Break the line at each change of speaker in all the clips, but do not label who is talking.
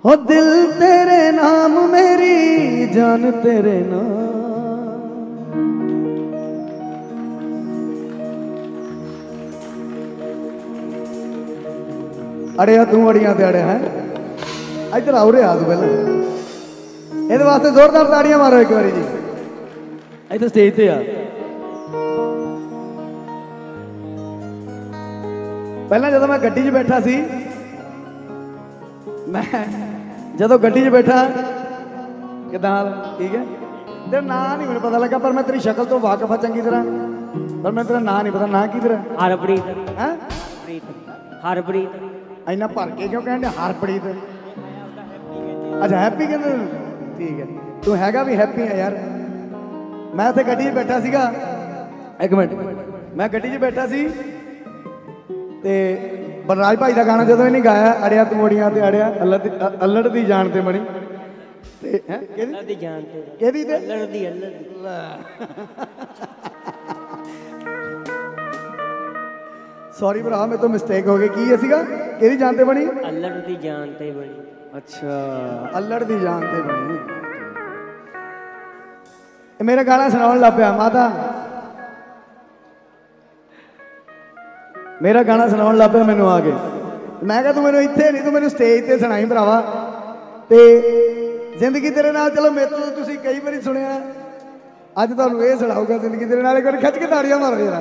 हो दिल तेरे नाम मेरी जान तेरे नाम। अड़िया तू अड़िया ते अड़िया है इधर आओ रे आ तू पहले ये वास्ते जोरदार ताड़ियां मारो एक बारी जी इधर स्टेज ते आ। पहला जब मैं गड्डी च बैठा सी मैं जो गड्डी च बैठा किदां ठीक है तेरा नां नहीं मैंने पता लगा पर मैं तेरी शक्ल तो वाकिफ है चंगी तरह पर मैं तेरा नां नहीं पता नां की तेरा
हरप्रीत
हैं
हरप्रीत
इन्ना भर के क्यों कहते हरप्रीत अच्छा हैप्पी कहते ठीक है तू हैगा भी हैप्पी है यार। मैं इत्थे गड्डी च बैठा सीगा एक मिनट मैं गड्डी च बैठा सी ते बलराज भाई का गाना जो नहीं गाया अड़िया तू अड़िया ते अड़िया अल्लड़ दी जान ते बनी ते हैं केदी
जान ते
केदी ते
अल्लड़ दी
सॉरी भरा मेरे तो मिस्टेक हो गई की है सीगा केदी जान ते बनी
अल्लड़ दी जान ते बनी।
अच्छा अल्लड़ दी जान ते बनी मेरा गाना सुनाउण लग पिया माता मेरा गाना सुनाउण लग पिया मैनू आ गए मैं कहा तू मैनू इत्थे नहीं तू मैनू स्टेज ते सुनाई भरावा ते जिंदगी तेरे नाल चलो मेरे तो तुसीं कई बारी सुनिया अज तुहानू ये सुनाऊगा जिंदगी तेरे नाल एक बार खिच के ताड़ियां मारो जरा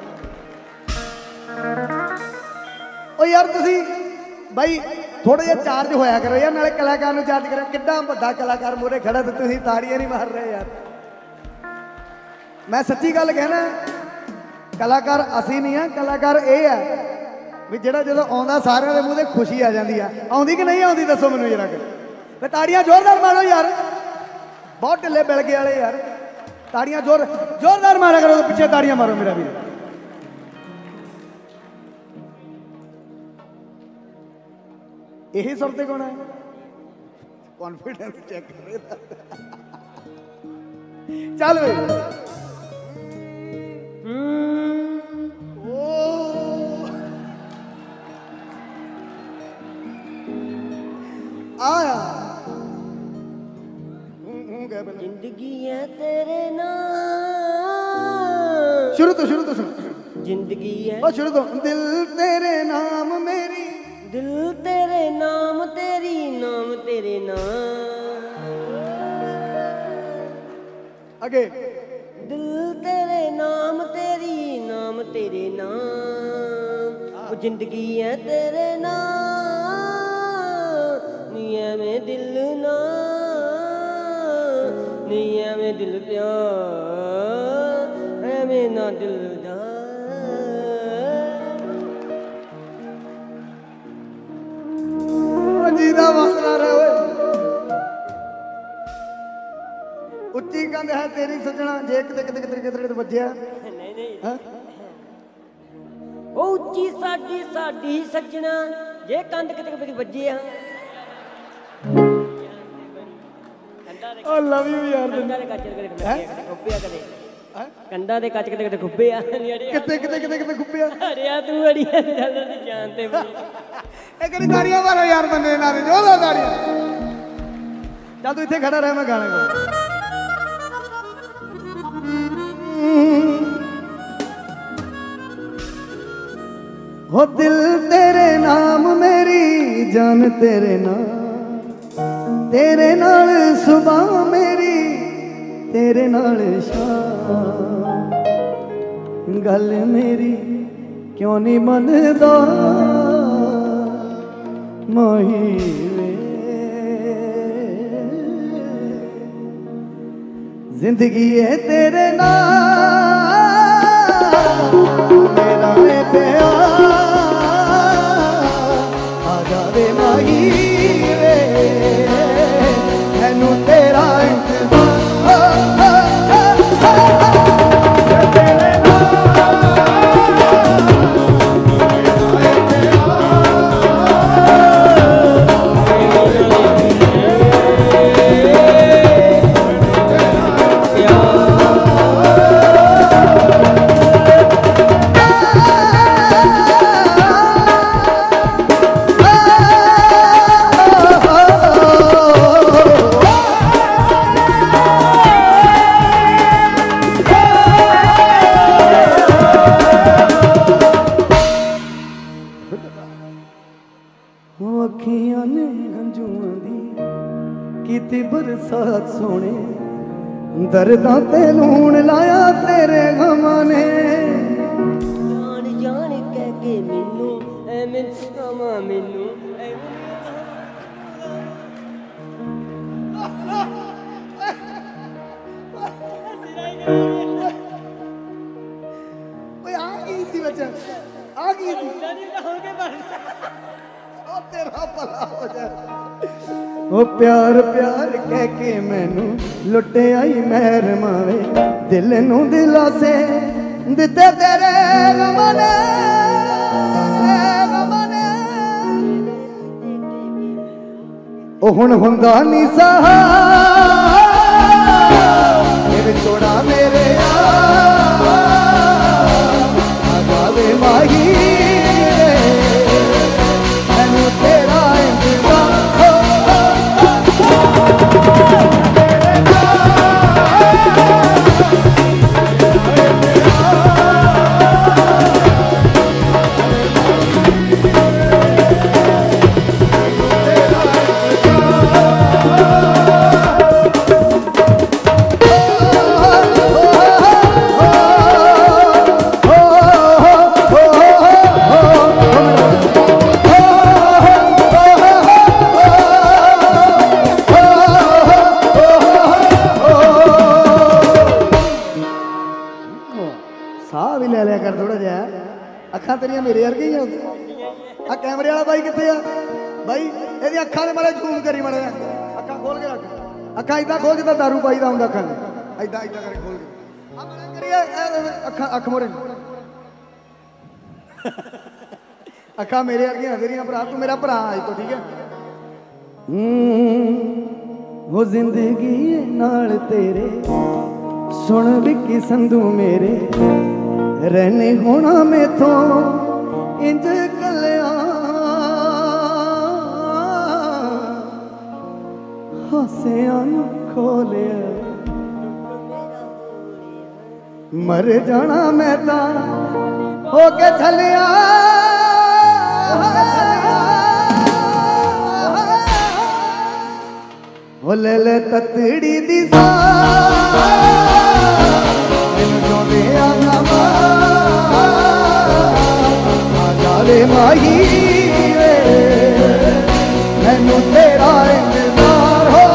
ओ यार तुसीं भाई थोड़ा जिहा चार्ज होया करो यार नाले कलाकार नूं चार्ज करो किड्डा वड्डा कलाकार मोरे खड़ा ते तुसीं ताड़ियां नहीं मार रहे यार। मैं सच्ची गल कहना कलाकार असी नहीं है कलाकार ये है भी जेड़ा जो आंदा सारे दे मूँह ते खुशी आ जाती है आउंदी कि नहीं आउंदी दसो मैनूं जरा के ताड़ियां जोरदार मारो यार बहुत ढिले बिलगे वाले यार ताड़ियां जोरदार मारा करो तो पिछे ताड़ियां मारो मेरा भी। यही सुर ते कौन है कॉन्फिडेंस चेक करे चल भाई आया
जिंदगी है तेरे नाम
शुरू तो सुन
जिंदगी है
ओ शुरू तो दिल तेरे नाम मेरी
दिल तेरे नाम तेरी नाम तेरे नाम
आगे
दिल तेरे नाम तेरी नाम तेरे नाम वो जिंदगी है तेरे नाम निया में दिल ना निया में दिल प्यार है में ना दिल
जीदा वसना रहे उच्ची कंध है तेरी सजना जे किते बज्जिया
नहीं ओ उच्ची साडी साडी सजना जे कंध किते बज्जे आ
ओ लव यू यार
कंधा दे कच्च किते खुब्बिया कदे कंधा दे कच्च किते खुब्बे आ
किते खुब्बिया
अरे तू अड़िया दी जान ते
एक बारी ताड़ियां मारो यार बंदे नारे जो लो ताड़ियां चल तू इत्थे खड़ा रह मैं गाना गाऊं। हो दिल तेरे नाम मेरी जान तेरे नाम तेरे नाल सुबह मेरी तेरे नाल शाम गल मेरी क्यों नहीं मनदा मोही जिंदगी है तेरे नाम मेरा रे प्यार आ जावे माही रे मैनू तेरा अखियां ने हंजुआं दी कीती बरसात सोने दर्दां ते लूण लाया तेरे गमां ने
जान जान कह के मैनू एवें समा मैनू
आ गई सी बच्चा आ गई सी ओ तेरा भला हो जाए ओ प्यार प्यार कह के मैनू लुटे आई मेहर मावे दिल नू दिलासे दिते तेरे गमां ने ओ हुण हुंदा नी सहा छोड़ा मेरे आगावे माही मैनू तेरा अखा तेरिया मेरे वर्गी आ कैमरे वाला भाई कितने भाई ये अखा ने मारे झूम करी मारे अखा खोल के रख अखा इदा खोल जिदा दारू पाई दा हुंदा अखा इदा इदा करके खोल के अखा अख मोरे अखा मेरे वर्गी तेरिया भरा तू मेरा भरा आज तो ठीक है वो जिंदगी नाल तेरे सुन विकी संधू मेरे रहने होना में तो इंज कलिया हासियां खोलिया मर जाना मैं ता हो के चलिया वो ले ले ततड़ी दी सा माही मैनू तेरा इंतजार हो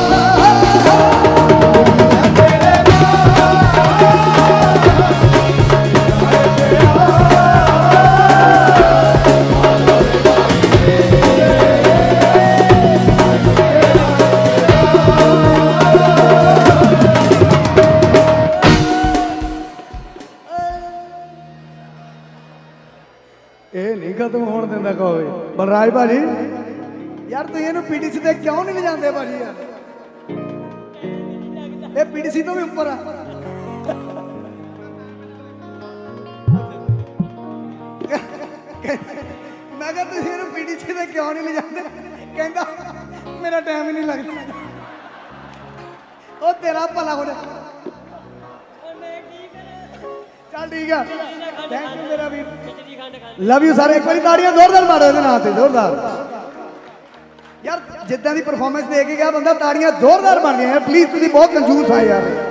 नहीं खत्म होने देंदा कोई बलराज भाजी यार तू इहनू पीडीसी ते क्यों नहीं ले जाते भाजी यार ये पीडीसी तो भी ऊपर आ मैं कहा तुम इहनू पीडीसी ते क्यों नहीं ले जाते कहंदा मेरा टाइम ही नहीं लगता ओ तेरा भला हो जाए चल ठीक है थैंक यू मेरा वीर लव यू सारे एक बार ताड़ियां जोरदार मारो इहदे नाम ते जोरदार यार जिद्दां दी परफॉर्मेंस दे के गया बंदा ताड़ियां जोरदार मारनियां यार प्लीज तुसीं बहुत कंजूस आ यार